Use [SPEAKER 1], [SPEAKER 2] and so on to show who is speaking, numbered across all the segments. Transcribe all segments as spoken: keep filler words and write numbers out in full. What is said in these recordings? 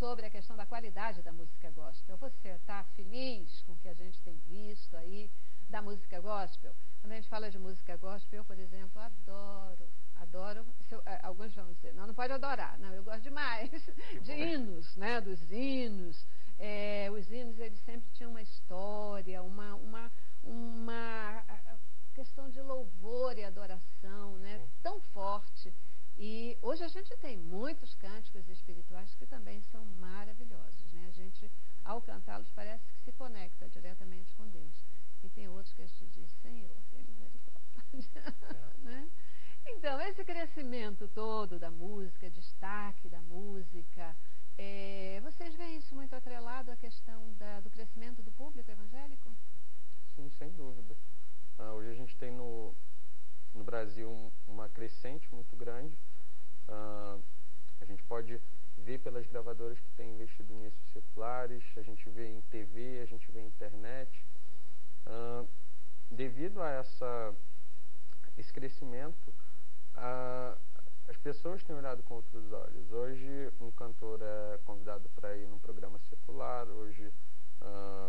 [SPEAKER 1] sobre a questão da qualidade da música gospel. Você está feliz com o que a gente tem visto aí da música gospel? Quando a gente fala de música gospel, eu, por exemplo, adoro, adoro, se eu, alguns vão dizer, não, não pode adorar, não, eu gosto demais de hinos, né, dos hinos. É, os hinos, eles sempre tinham uma história, uma, uma, uma questão de louvor e adoração, né, tão forte. E hoje a gente tem muitos cânticos espirituais que também são maravilhosos, né? A gente, ao cantá-los, parece que se conecta diretamente com Deus. E tem outros que a gente diz, Senhor, tem misericórdia, é. Né? Então, esse crescimento todo da música, destaque da música, é, vocês veem isso muito atrelado à questão da, do crescimento do público evangélico?
[SPEAKER 2] Sim, sem dúvida. Uh, hoje a gente tem no, no Brasil um, uma crescente muito grande. Uh, a gente pode ver pelas gravadoras que têm investido nisso seculares, a gente vê em T V, a gente vê em internet. Uh, devido a essa, esse crescimento, uh, as pessoas têm olhado com outros olhos. Hoje um cantor é convidado para ir num programa secular, hoje uh,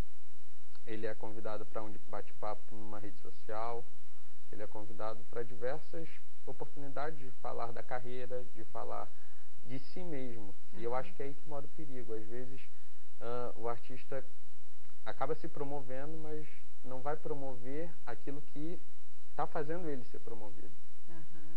[SPEAKER 2] ele é convidado para um bate-papo numa rede social, ele é convidado para diversas oportunidades de falar da carreira, de falar de si mesmo. Uhum. E eu acho que é aí que mora o perigo. Às vezes uh, o artista acaba se promovendo, mas não vai promover aquilo que está fazendo ele ser promovido. Uhum.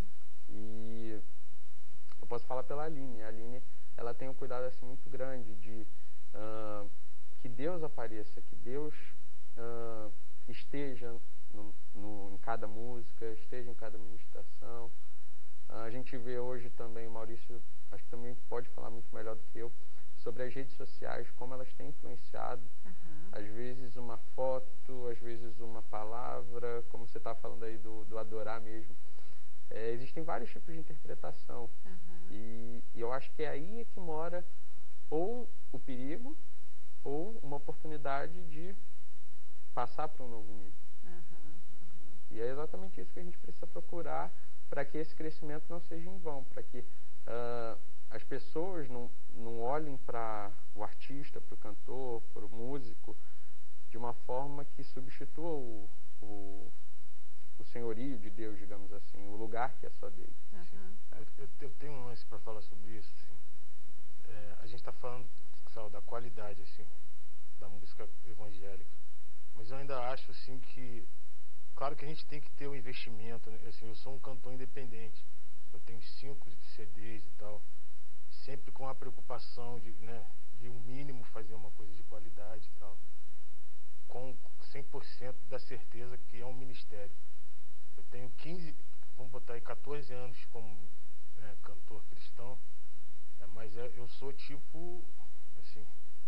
[SPEAKER 2] E eu posso falar pela Aline. A Aline, ela tem um cuidado assim muito grande de uh, que Deus apareça, que Deus uh, esteja no, no, em cada música, esteja em cada ministração. Uh, a gente vê hoje também, o Maurício, acho que também pode falar muito melhor do que eu, sobre as redes sociais, como elas têm influenciado. Uhum. Às vezes uma foto, às vezes uma palavra, como você está falando aí do, do adorar mesmo. É, existem vários tipos de interpretação. Uhum. E, e eu acho que é aí que mora ou o perigo ou uma oportunidade de passar para um novo nível. Uhum. Uhum. E é exatamente isso que a gente precisa procurar para que esse crescimento não seja em vão, para que uh, as pessoas não, não olhem para o artista, para o cantor, para o músico, de uma forma que substitua o, o, o senhorio de Deus, digamos assim, o lugar que é só dele.
[SPEAKER 3] Uhum. É. Eu, eu tenho um lance para falar sobre isso. Assim. É, a gente está falando, sabe, da qualidade assim, da música evangélica, mas eu ainda acho assim que, claro que a gente tem que ter um investimento, né? Assim, eu sou um cantor independente, eu tenho cinco C Ds e tal, sempre com a preocupação de, né, de um mínimo fazer uma coisa de qualidade e tal, com cem por cento da certeza que é um ministério. Eu tenho quinze, vamos botar aí quatorze anos como é, cantor cristão, é, mas é, eu sou tipo, assim,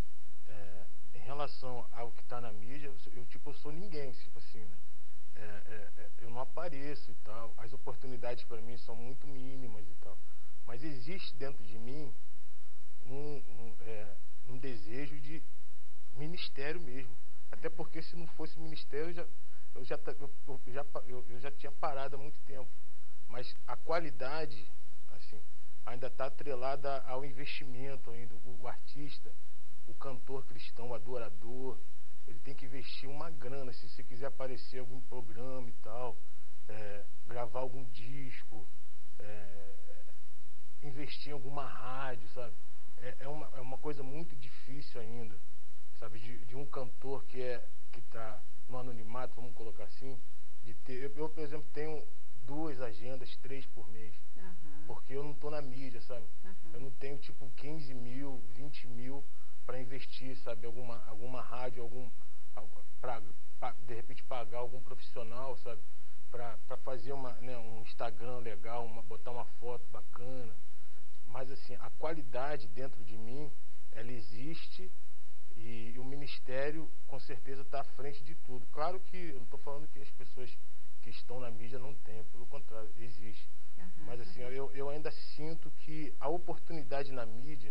[SPEAKER 3] é, em relação ao que está na mídia, eu, eu tipo, eu sou ninguém, tipo assim, né? É, é, é, eu não apareço e tal, as oportunidades para mim são muito mínimas e tal, mas existe dentro de mim um, um, é, um desejo de ministério mesmo, até porque se não fosse ministério eu já, eu já, eu, eu já, eu, eu já tinha parado há muito tempo, mas a qualidade assim, ainda está atrelada ao investimento ainda, o, o artista, o cantor cristão, o adorador, ele tem que investir uma grana, se você quiser aparecer em algum programa e tal, é, gravar algum disco, é, investir em alguma rádio, sabe? É, é, uma, é uma coisa muito difícil ainda, sabe? De, de um cantor que é que está no anonimato, vamos colocar assim, de ter, eu, eu por exemplo, tenho duas agendas, três por mês, uhum. Porque eu não estou na mídia, sabe? Uhum. Eu não tenho tipo quinze mil, vinte mil para investir, sabe, alguma, alguma rádio, algum, pra, pra, de repente pagar algum profissional, sabe, para fazer uma, né, um Instagram legal, uma, botar uma foto bacana, mas assim, a qualidade dentro de mim, ela existe e, e o ministério com certeza está à frente de tudo. Claro que eu não estou falando que as pessoas que estão na mídia não têm, pelo contrário, existe, uhum, mas assim, uhum. eu, eu ainda sinto que a oportunidade na mídia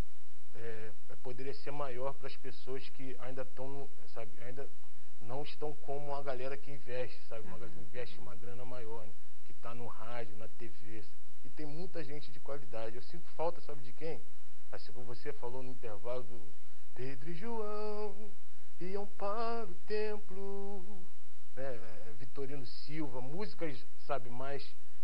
[SPEAKER 3] É, poderia ser maior para as pessoas que ainda estão, sabe, ainda não estão como a galera que investe, sabe, uma galera que investe uma grana maior, né, que está no rádio, na T V, e tem muita gente de qualidade. Eu sinto falta, sabe de quem? Assim como você falou no intervalo do Pedro e João iam para o templo, né? Vitorino Silva, músicas, sabe, mais,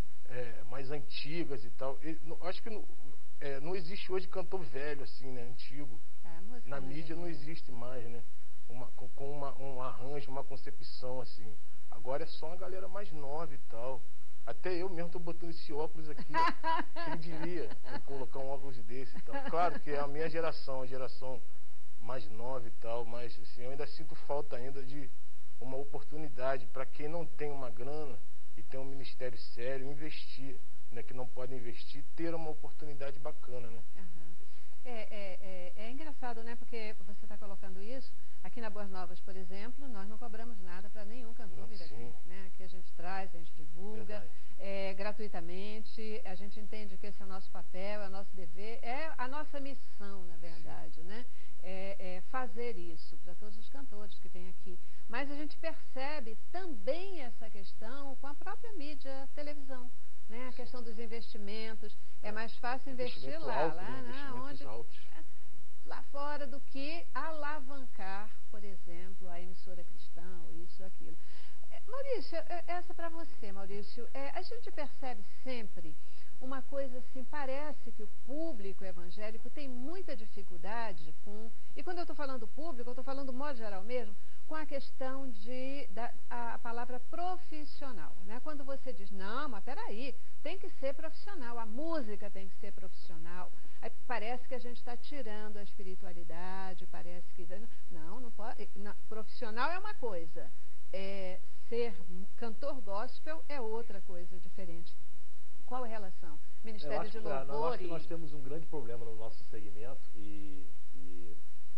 [SPEAKER 3] é, mais antigas e tal. E, no, acho que no, é, não existe hoje cantor velho, assim, né? Antigo.
[SPEAKER 1] É,
[SPEAKER 3] Na mídia não existe mais, né? Uma, com com uma, um arranjo, uma concepção, assim. Agora é só uma galera mais nova e tal. Até eu mesmo tô botando esse óculos aqui, ó. Quem diria eu colocar um óculos desse e tal. Claro que é a minha geração, a geração mais nova e tal, mas assim, eu ainda sinto falta ainda de uma oportunidade para quem não tem uma grana e tem um ministério sério, investir, né? Que não pode investir, ter uma oportunidade bacana, né?
[SPEAKER 1] Uhum. É, é, é, é engraçado, né? Porque você está colocando isso. Aqui na Boas Novas, por exemplo, nós não cobramos nada para nenhum cantor vir aqui, né? Aqui a gente traz, a gente divulga é, gratuitamente, a gente entende que esse é o nosso papel, é o nosso dever, é a nossa missão, na verdade, sim, né? É, é fazer isso para todos os cantores que vêm aqui. Mas a gente percebe também essa questão com a própria mídia, televisão, né? A questão dos investimentos, é mais fácil investir lá,
[SPEAKER 3] alto,
[SPEAKER 1] lá,
[SPEAKER 3] né?
[SPEAKER 1] onde...
[SPEAKER 3] Altos.
[SPEAKER 1] lá fora do que alavancar, por exemplo, a emissora cristã, ou isso ou aquilo. É, Maurício, é, essa para você, Maurício, é, a gente percebe sempre uma coisa assim, parece que o público evangélico tem muita dificuldade com, e quando eu estou falando público, eu estou falando modo geral mesmo, com a questão de, da a palavra profissional, né? Quando você diz, não, mas peraí, tem que ser profissional, a música tem que ser profissional. Aí parece que a gente está tirando a espiritualidade, parece que... Não, não pode... Não, profissional é uma coisa, é, ser cantor gospel é outra coisa diferente. Qual a relação? Ministério de Louvor
[SPEAKER 4] Eu acho que
[SPEAKER 1] e...
[SPEAKER 4] nós temos um grande problema no nosso segmento e, e,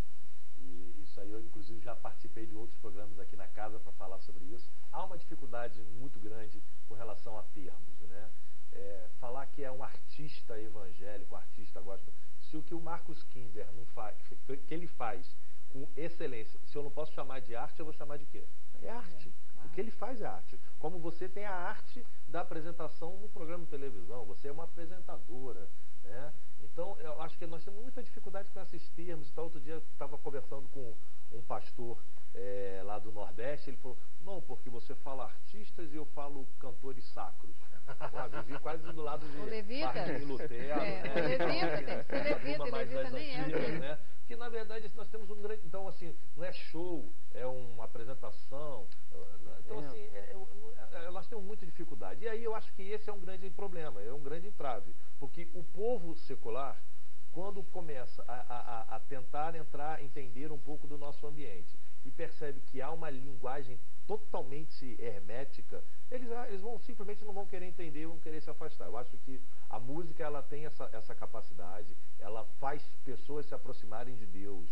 [SPEAKER 4] e isso aí eu inclusive já participei de outros programas aqui na casa para falar sobre isso. Há uma dificuldade muito grande com relação a termos, né? É, falar que é um artista evangélico, um artista gospel, se o que o Marcus Kinder não faz, que ele faz com excelência, se eu não posso chamar de arte, eu vou chamar de quê? É arte. É, claro. O que ele faz é arte. Como você tem a arte da apresentação no programa de televisão, você é uma apresentadora, né? Então, eu acho que nós temos muita dificuldade com esses termos. Então, outro dia eu estava conversando com um pastor é, lá do Nordeste, ele falou, não, porque você fala artistas e eu falo cantores sacros. Pô, vivi quase do lado de Martim Lutero,
[SPEAKER 1] é,
[SPEAKER 4] né?
[SPEAKER 1] O Levita, tem que ser Levita,
[SPEAKER 4] mais
[SPEAKER 1] Levita nem
[SPEAKER 4] antigas,
[SPEAKER 1] é.
[SPEAKER 4] Né? Que na verdade nós temos um grande... Então, assim, não é show, é uma apresentação. Então, assim, é, é, nós temos muita dificuldade. E aí eu acho que esse é um grande problema, é um grande entrave. Porque o povo secular, quando começa a, a, a tentar entrar, entender um pouco do nosso ambiente e percebe que há uma linguagem totalmente hermética, eles, eles vão simplesmente não vão querer entender, vão querer se afastar. Eu acho que a música ela tem essa, essa capacidade, ela faz pessoas se aproximarem de Deus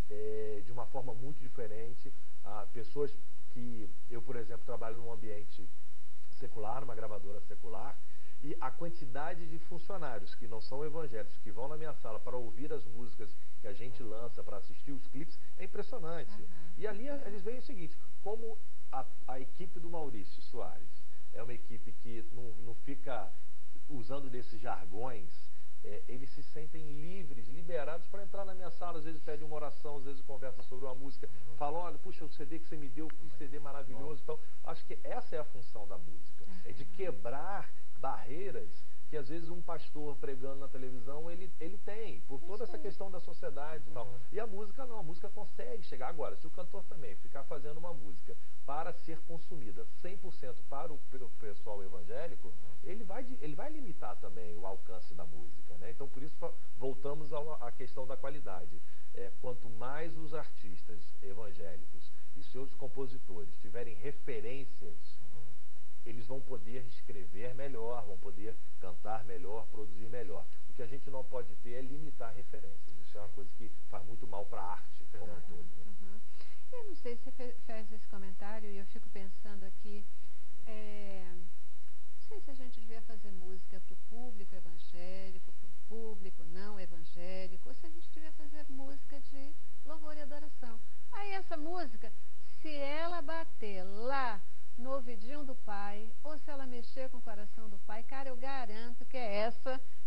[SPEAKER 4] é, de uma forma muito diferente. Ah, pessoas que eu, por exemplo, trabalho num ambiente secular, numa gravadora secular, e a quantidade de funcionários que não são evangélicos, que vão na minha sala para ouvir as músicas que a gente lança, para assistir os clipes, é impressionante. Uhum. E ali eles veem o seguinte, como a, a equipe do Maurício Soares é uma equipe que não, não fica usando desses jargões, é, eles se sentem livres, liberados para entrar na minha sala, às vezes pedem uma oração, às vezes conversam sobre uma música, uhum. falam, olha, puxa, o C D que você me deu, que C D maravilhoso. Então, acho que essa é a função da música, uhum. é de quebrar barreiras que às vezes um pastor pregando na televisão ele, ele tem, por toda essa questão da sociedade e tal. E a música não, a música consegue chegar. Agora, se o cantor também ficar fazendo uma música para ser consumida cem por cento para o pessoal evangélico, ele vai, ele vai limitar também o alcance da música, né? Então, por isso, voltamos à questão da qualidade. É, quanto mais os artistas evangélicos e seus compositores tiverem referências, eles vão poder escrever melhor, vão poder cantar melhor, produzir melhor. O que a gente não pode ter é limitar referências. Isso é uma coisa que faz muito mal para a arte como um todo. Né?
[SPEAKER 1] Uhum. Eu não sei se você fez esse comentário e eu fico pensando aqui, é, não sei se a gente devia fazer música para o público evangélico, para o público não evangélico, ou se a gente devia fazer música de louvor e adoração. Aí essa música, se ela bater lá no ouvidinho do pai, ou se ela mexer com o coração do pai, cara, eu garanto que é essa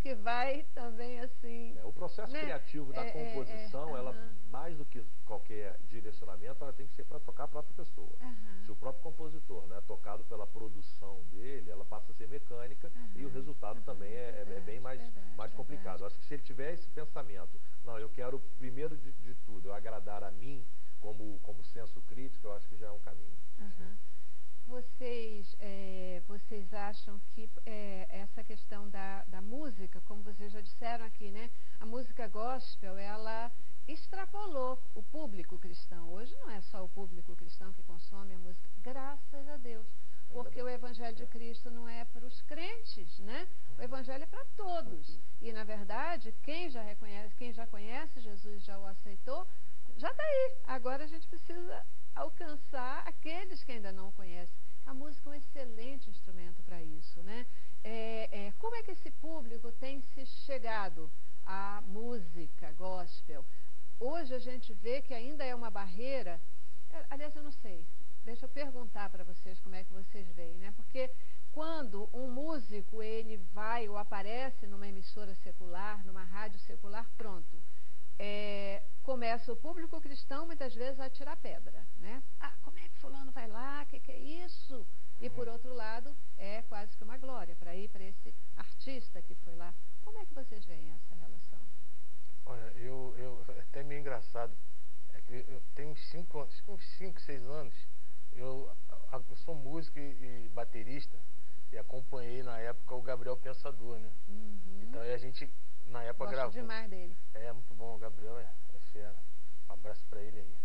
[SPEAKER 1] que vai também assim...
[SPEAKER 4] É, o processo
[SPEAKER 1] né?
[SPEAKER 4] criativo da
[SPEAKER 1] é,
[SPEAKER 4] composição,
[SPEAKER 1] é, é,
[SPEAKER 4] ela,
[SPEAKER 1] uh-huh.
[SPEAKER 4] mais do que qualquer direcionamento, ela tem que ser para tocar a própria pessoa.
[SPEAKER 1] Uh-huh.
[SPEAKER 4] Se o próprio compositor não é tocado pela produção dele, ela passa a ser mecânica uh-huh. e o resultado uh-huh. também é, verdade, é bem mais, verdade, mais complicado. Verdade. Acho que se ele tiver esse pensamento, não, eu quero primeiro de, de tudo, eu agradar a mim como, como senso crítico, eu acho que já é um caminho.
[SPEAKER 1] Uh-huh. Vocês, é, vocês acham que é, essa questão da, da música, como vocês já disseram aqui, né? A música gospel, ela extrapolou o público cristão. Hoje não é só o público cristão que consome a música, graças a Deus. Porque o Evangelho de Cristo não é para os crentes, né? O Evangelho é para todos. E, na verdade, quem já reconhece, quem já conhece Jesus, já o aceitou, já está aí. Agora a gente precisa alcançar aqueles que ainda não o conhecem. A música é um excelente instrumento para isso, né? É, é, como é que esse público tem se chegado à música gospel? Hoje a gente vê que ainda é uma barreira, é, aliás, eu não sei, deixa eu perguntar para vocês como é que vocês veem, né? Porque quando um músico, ele vai ou aparece numa emissora secular, numa rádio secular, pronto. É, começa o público cristão muitas vezes a tirar pedra, né? Ah, como é que fulano vai lá? O que, que é isso? E por outro lado, é quase que uma glória para ir para esse artista que foi lá. Como é que vocês veem essa relação?
[SPEAKER 3] Olha, eu, eu é até meio engraçado. É que eu tenho uns cinco anos, uns cinco, seis anos, eu, eu sou músico e, e baterista e acompanhei na época o Gabriel Pensador, né?
[SPEAKER 1] Uhum.
[SPEAKER 3] Então a gente na época
[SPEAKER 1] Gosto
[SPEAKER 3] gravou.
[SPEAKER 1] demais dele.
[SPEAKER 3] É, muito bom, o Gabriel é, é fera. Um abraço pra ele aí.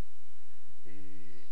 [SPEAKER 3] E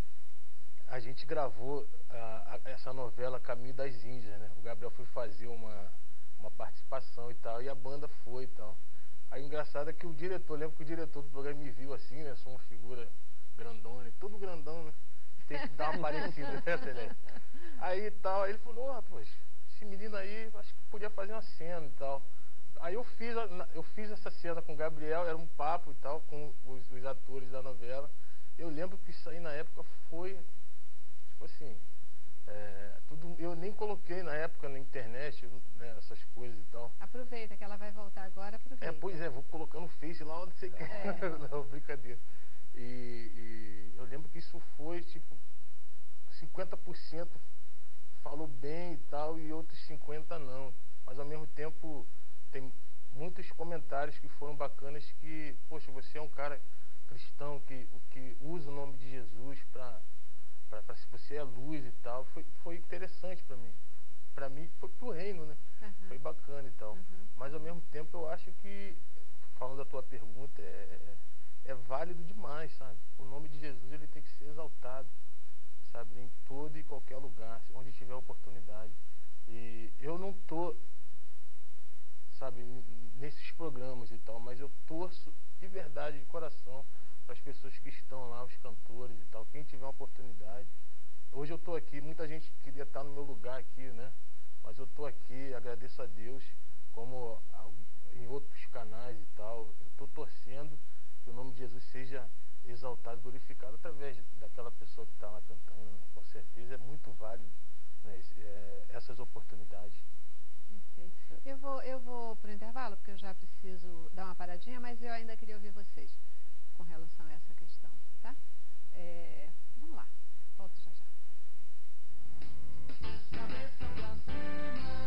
[SPEAKER 3] a gente gravou a, a, essa novela Caminho das Índias, né? O Gabriel foi fazer uma, uma participação e tal, e a banda foi e tal. Aí o engraçado é que o diretor, lembro que o diretor do programa me viu assim, né? Sou uma figura grandona, todo grandão, né? Tem que dar uma parecida, né, Celeste? Aí tal, aí ele falou, ah, poxa, esse menino aí, acho que podia fazer uma cena e tal. Aí eu fiz, a, eu fiz essa cena com o Gabriel, era um papo e tal, com os, os atores da novela. Eu lembro que isso aí na época foi, tipo assim, é, tudo, eu nem coloquei na época na internet, né, essas coisas e tal.
[SPEAKER 1] Aproveita que ela vai voltar agora, aproveita.
[SPEAKER 3] É, pois é, vou colocando no Face lá onde você quer. É. Não, brincadeira. E, e eu lembro que isso foi, tipo, cinquenta por cento falou bem e tal, e outros cinquenta por cento não. Mas ao mesmo tempo tem muitos comentários que foram bacanas que, poxa, você é um cara cristão que, que usa o nome de Jesus para se você é luz e tal. Foi, foi interessante para mim. Para mim foi pro reino, né? Uhum. Foi bacana e tal. Uhum. Mas ao mesmo tempo eu acho que, falando da tua pergunta, é, é válido demais, sabe? O nome de Jesus ele tem que ser exaltado, sabe? Em todo e qualquer lugar, onde tiver oportunidade. E eu não tô, sabe, nesses programas e tal, mas eu torço de verdade, de coração, para as pessoas que estão lá, os cantores e tal, quem tiver uma oportunidade. Hoje eu estou aqui, muita gente queria estar no meu lugar aqui, né? Mas eu estou aqui, agradeço a Deus, como em outros canais e tal, eu estou torcendo que o nome de Jesus seja exaltado, glorificado através daquela pessoa que está lá cantando, né? Com certeza é muito válido, né, é, essas oportunidades.
[SPEAKER 1] Perfeito. Eu vou, eu vou para o intervalo, porque eu já preciso dar uma paradinha, mas eu ainda queria ouvir vocês com relação a essa questão, tá? É, vamos lá, volto já já. Cabeça pra cima.